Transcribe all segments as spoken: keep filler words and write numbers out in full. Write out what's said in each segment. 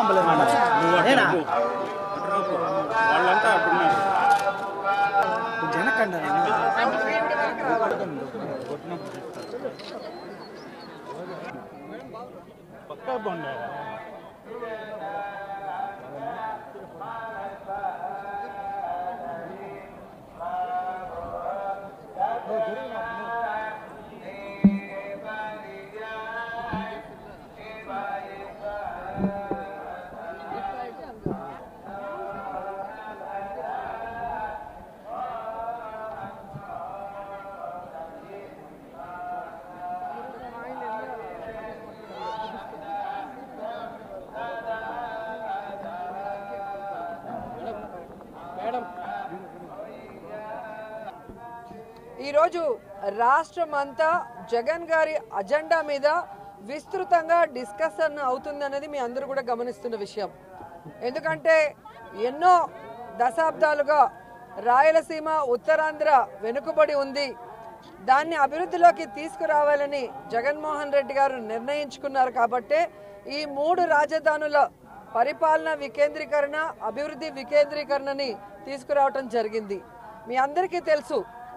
జనకండ పక్కా బాగుండే ఈరోజు రాష్ట్రమంతా జగన్ గారి అజెండా మీద విస్తృతంగా డిస్కషన్ అవుతుందన్నది మీ అందరూ కూడా గమనిస్తున్న విషయం. ఎందుకంటే ఎన్నో దశాబ్దాలుగా రాయలసీమ ఉత్తరాంధ్ర వెనుకబడి ఉంది, దాన్ని అభివృద్ధిలోకి తీసుకురావాలని జగన్మోహన్ రెడ్డి గారు నిర్ణయించుకున్నారు. కాబట్టి ఈ మూడు రాజధానుల పరిపాలన వికేంద్రీకరణ, అభివృద్ధి వికేంద్రీకరణని తీసుకురావటం జరిగింది. మీ అందరికీ తెలుసు,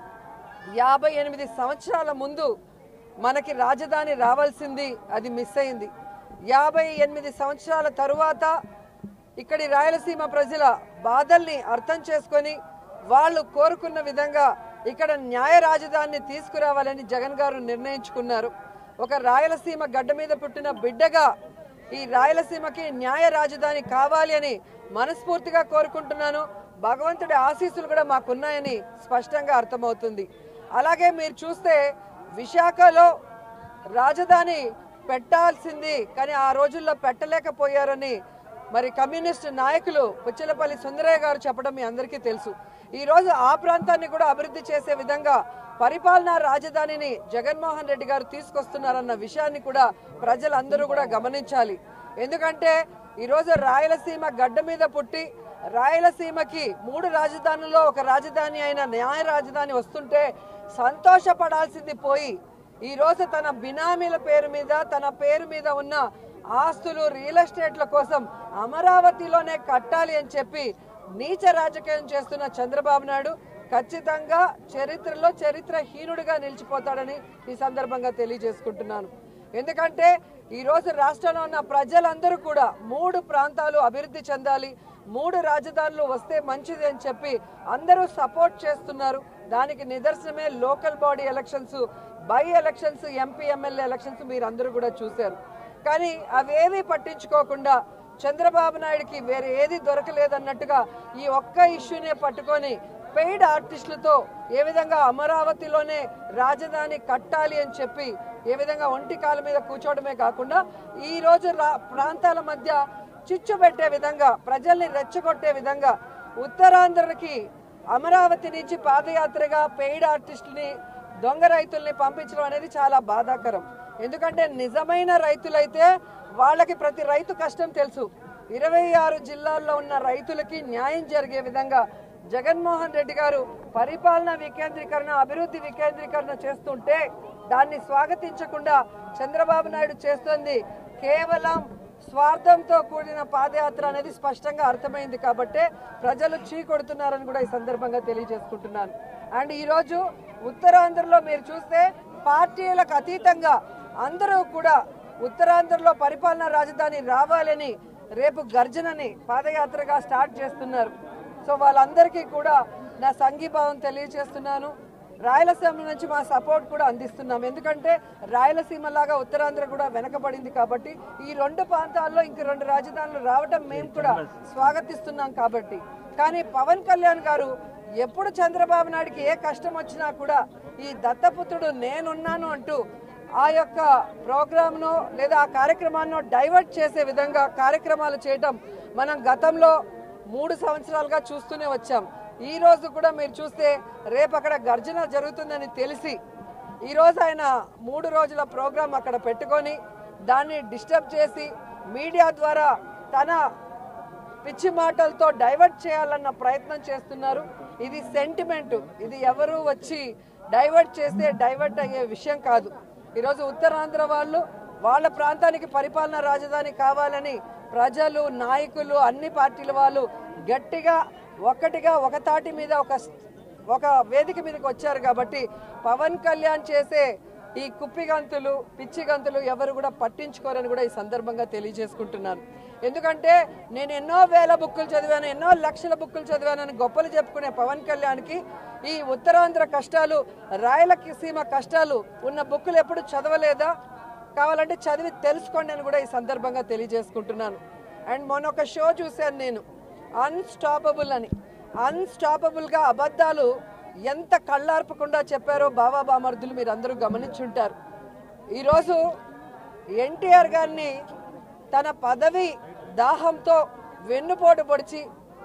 యాభై ఎనిమిది సంవత్సరాల ముందు మనకి రాజధాని రావాల్సింది, అది మిస్ అయింది. యాభై ఎనిమిది సంవత్సరాల తరువాత ఇక్కడి రాయలసీమ ప్రజల బాధల్ని అర్థం చేసుకొని వాళ్ళు కోరుకున్న విధంగా ఇక్కడ న్యాయ రాజధానిని తీసుకురావాలని జగన్ గారు నిర్ణయించుకున్నారు. ఒక రాయలసీమ గడ్డ మీద పుట్టిన బిడ్డగా ఈ రాయలసీమకి న్యాయ రాజధాని కావాలి అని మనస్ఫూర్తిగా కోరుకుంటున్నాను. భగవంతుడి ఆశీస్సులు కూడా మాకున్నాయని స్పష్టంగా అర్థమవుతుంది. అలాగే మీరు చూస్తే విశాఖలో రాజధాని పెట్టాల్సింది, కానీ ఆ రోజుల్లో పెట్టలేకపోయారని మరి కమ్యూనిస్టు నాయకులు పుచ్చలపల్లి సుందరయ్య గారు చెప్పడం మీ అందరికీ తెలుసు. ఈరోజు ఆ ప్రాంతాన్ని కూడా అభివృద్ధి చేసే విధంగా పరిపాలనా రాజధానిని జగన్మోహన్ రెడ్డి గారు తీసుకొస్తున్నారన్న విషయాన్ని కూడా ప్రజలందరూ కూడా గమనించాలి. ఎందుకంటే ఈరోజు రాయలసీమ గడ్డ మీద పుట్టి రాయలసీమకి మూడు రాజధానుల్లో ఒక రాజధాని అయిన న్యాయ రాజధాని వస్తుంటే సంతోషపడాల్సింది పోయి ఈరోజు తన బినామీల పేరు మీద, తన పేరు మీద ఉన్న ఆస్తులు, రియల్ ఎస్టేట్ల కోసం అమరావతిలోనే కట్టాలి అని చెప్పి నీచ రాజకీయం చేస్తున్న చంద్రబాబు నాయుడు ఖచ్చితంగా చరిత్రలో చరిత్రహీనుడిగా నిలిచిపోతాడని ఈ సందర్భంగా తెలియజేసుకుంటున్నాను. ఎందుకంటే ఈరోజు రాష్ట్రంలో ఉన్న ప్రజలందరూ కూడా మూడు ప్రాంతాలు అభివృద్ధి చెందాలి, మూడు రాజధానులు వస్తే మంచిది అని చెప్పి అందరూ సపోర్ట్ చేస్తున్నారు. దానికి నిదర్శనమే local body elections, by elections, MP MLA elections మీరు అందరూ కూడా చూశారు. కానీ అవేమీ పట్టించుకోకుండా చంద్రబాబు నాయుడుకి వేరే ఏది దొరకలేదన్నట్టుగా ఈ ఒక్క ఇష్యూనే పట్టుకొని పెయిడ్ ఆర్టిస్టులతో ఏ విధంగా అమరావతిలోనే రాజధాని కట్టాలి అని చెప్పి ఏ విధంగా ఒంటి కాళ్ళ మీద కూర్చోవడమే కాకుండా ఈరోజు ప్రాంతాల మధ్య చిచ్చు పెట్టే విధంగా, ప్రజల్ని రెచ్చగొట్టే విధంగా ఉత్తరాంధ్రకి అమరావతి నుంచి పాదయాత్రగా పెయిడ్ ఆర్టిస్టులని, దొంగ రైతుల్ని పంపించడం అనేది చాలా బాధాకరం. ఎందుకంటే నిజమైన రైతులైతే వాళ్ళకి ప్రతి రైతు కష్టం తెలుసు. ఇరవై ఆరు జిల్లాల్లో ఉన్న రైతులకి న్యాయం జరిగే విధంగా జగన్మోహన్ రెడ్డి గారు పరిపాలన వికేంద్రీకరణ, అభివృద్ధి వికేంద్రీకరణ చేస్తుంటే దాన్ని స్వాగతించకుండా చంద్రబాబు నాయుడు చేస్తుంది కేవలం స్వార్థంతో కూడిన పాదయాత్ర అనేది స్పష్టంగా అర్థమైంది. కాబట్టి ప్రజలు చీకొడుతున్నారని కూడా ఈ సందర్భంగా తెలియజేసుకుంటున్నాను. అండ్ ఈరోజు ఉత్తరాంధ్రలో మీరు చూస్తే పార్టీలకు అతీతంగా అందరూ కూడా ఉత్తరాంధ్రలో పరిపాలనా రాజధాని రావాలని రేపు గర్జనని పాదయాత్రగా స్టార్ట్ చేస్తున్నారు. సో వాళ్ళందరికీ కూడా నా సంఘీభావం తెలియజేస్తున్నాను. రాయలసీమ నుంచి మా సపోర్ట్ కూడా అందిస్తున్నాం. ఎందుకంటే రాయలసీమ లాగా ఉత్తరాంధ్ర కూడా వెనకబడింది కాబట్టి ఈ రెండు ప్రాంతాల్లో ఇంక రెండు రాజధానులు రావడం మేము కూడా స్వాగతిస్తున్నాం. కాబట్టి కానీ పవన్ కళ్యాణ్ గారు ఎప్పుడు చంద్రబాబు నాయుడికి ఏ కష్టం వచ్చినా కూడా ఈ దత్తపుత్రుడు నేనున్నాను అంటూ ఆ యొక్క ప్రోగ్రామ్ను లేదా ఆ కార్యక్రమాన్ని డైవర్ట్ చేసే విధంగా కార్యక్రమాలు చేయటం మనం గతంలో మూడు సంవత్సరాలుగా చూస్తూనే వచ్చాం. ఈ రోజు కూడా మీరు చూస్తే రేపు అక్కడ గర్జన జరుగుతుందని తెలిసి ఈరోజు ఆయన మూడు రోజుల ప్రోగ్రాం అక్కడ పెట్టుకొని దాన్ని డిస్టర్బ్ చేసి మీడియా ద్వారా తన పిచ్చి మాటలతో డైవర్ట్ చేయాలన్న ప్రయత్నం చేస్తున్నారు. ఇది సెంటిమెంట్, ఇది ఎవరు వచ్చి డైవర్ట్ చేస్తే డైవర్ట్ అయ్యే విషయం కాదు. ఈరోజు ఉత్తరాంధ్ర వాళ్ళు వాళ్ళ ప్రాంతానికి పరిపాలనా రాజధాని కావాలని ప్రజలు నాయకులు అన్ని పార్టీల వాళ్ళు గట్టిగా ఒక్కటిగా ఒక తాటి మీద ఒక ఒక వేదిక మీదకి వచ్చారు కాబట్టి పవన్ కళ్యాణ్ చేసే ఈ కుప్పిగంతులు పిచ్చిగంతులు ఎవరు కూడా పట్టించుకోరని కూడా ఈ సందర్భంగా తెలియజేసుకుంటున్నాను. ఎందుకంటే నేను ఎన్నో వేల బుక్కులు చదివాను, ఎన్నో లక్షల బుక్కులు చదివానని గొప్పలు చెప్పుకునే పవన్ కళ్యాణ్కి ఈ ఉత్తరాంధ్ర కష్టాలు రాయలసీమ కష్టాలు ఉన్న బుక్కులు ఎప్పుడు చదవలేదా? కావాలంటే చదివి తెలుసుకోండి అని కూడా ఈ సందర్భంగా తెలియజేసుకుంటున్నాను. అండ్ మొన్న ఒక షో చూశాను నేను, అన్స్టాపబుల్ అని. అన్స్టాపబుల్గా అబద్ధాలు ఎంత కళ్ళార్పకుండా చెప్పారో బాబా బామర్దులు మీరు అందరూ గమనించుంటారు. ఈరోజు ఎన్టీఆర్ గారిని తన పదవి దాహంతో వెన్నుపోటు పొడిచి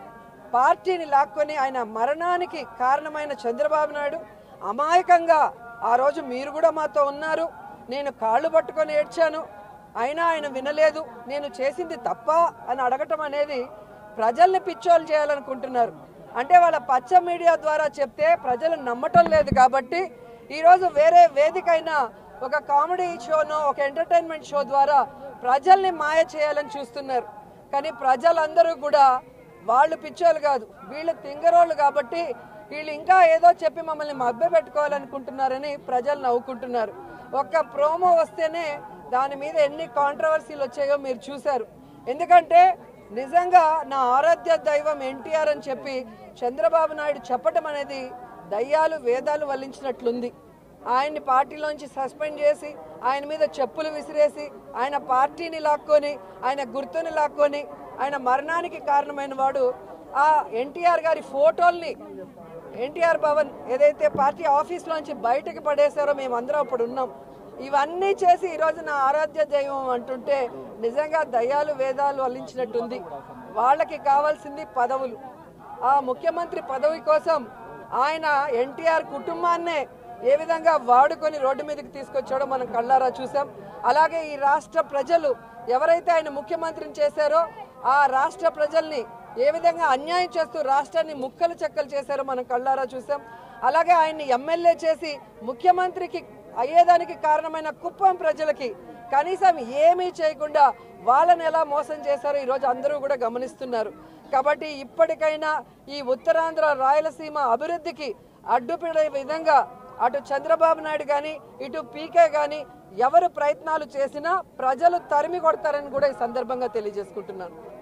పార్టీని లాక్కొని ఆయన మరణానికి కారణమైన చంద్రబాబు నాయుడు అమాయకంగా ఆ రోజు మీరు కూడా మాతో ఉన్నారు, నేను కాళ్ళు పట్టుకొని ఏడ్చాను, అయినా ఆయన వినలేదు, నేను చేసింది తప్ప అని అడగటం అనేది ప్రజల్ని పిచ్చోలు చేయాలనుకుంటున్నారు. అంటే వాళ్ళ పచ్చ మీడియా ద్వారా చెప్తే ప్రజలు నమ్మటం లేదు కాబట్టి ఈరోజు వేరే వేదికైనా ఒక కామెడీ షోనో ఒక ఎంటర్టైన్మెంట్ షో ద్వారా ప్రజల్ని మాయ చేయాలని చూస్తున్నారు. కానీ ప్రజలందరూ కూడా వాళ్ళు పిచ్చోళ్ళు కాదు, వీళ్ళు తింగరోళ్ళు కాబట్టి వీళ్ళు ఇంకా ఏదో చెప్పి మమ్మల్ని మభ్య పెట్టుకోవాలనుకుంటున్నారని ప్రజలు నవ్వుకుంటున్నారు. ఒక్క ప్రోమో వస్తేనే దాని మీద ఎన్ని కాంట్రవర్సీలు వచ్చాయో మీరు చూశారు. ఎందుకంటే నిజంగా నా ఆరాధ్య దైవం ఎన్టీఆర్ అని చెప్పి చంద్రబాబు నాయుడు చెప్పటం అనేది దయ్యాలు వేదాలు వల్లించినట్లుంది. ఆయన్ని పార్టీలోంచి సస్పెండ్ చేసి ఆయన మీద చెప్పులు విసిరేసి ఆయన పార్టీని లాక్కొని ఆయన గుర్తుని లాక్కొని ఆయన మరణానికి కారణమైన వాడు ఆ ఎన్టీఆర్ గారి ఫోటోల్ని ఎన్టీఆర్ భవన్ ఏదైతే పార్టీ ఆఫీస్లోంచి బయటకు పడేశారో మేమందరం అప్పుడు ఉన్నాం. ఇవన్నీ చేసి ఈరోజు నా ఆరాధ్య దైవం అంటుంటే నిజంగా దయ్యాలు వేదాలు వల్లించినట్టుంది. వాళ్ళకి కావాల్సింది పదవులు. ఆ ముఖ్యమంత్రి పదవి కోసం ఆయన ఎన్టీఆర్ కుటుంబాన్నే ఏ విధంగా వాడుకొని రోడ్డు మీదకి తీసుకొచ్చాడో మనం కళ్ళారా చూసాం. అలాగే ఈ రాష్ట్ర ప్రజలు ఎవరైతే ఆయన ముఖ్యమంత్రిని చేశారో ఆ రాష్ట్ర ప్రజల్ని ఏ విధంగా అన్యాయం చేస్తూ రాష్ట్రాన్ని ముక్కలు చెక్కలు చేశారో మనం కళ్ళారా చూసాం. అలాగే ఆయన్ని ఎమ్మెల్యే చేసి ముఖ్యమంత్రికి అయ్యేదానికి కారణమైన కుప్పం ప్రజలకి కనీసం ఏమీ చేయకుండా వాళ్ళని ఎలా మోసం చేశారో ఈరోజు అందరూ కూడా గమనిస్తున్నారు. కాబట్టి ఇప్పటికైనా ఈ ఉత్తరాంధ్ర రాయలసీమ అభివృద్ధికి అడ్డుపడే విధంగా అటు చంద్రబాబు నాయుడు కానీ ఇటు పీకే కానీ ఎవరు ప్రయత్నాలు చేసినా ప్రజలు తరిమి కొడతారని కూడా ఈ సందర్భంగా తెలియజేసుకుంటున్నాను.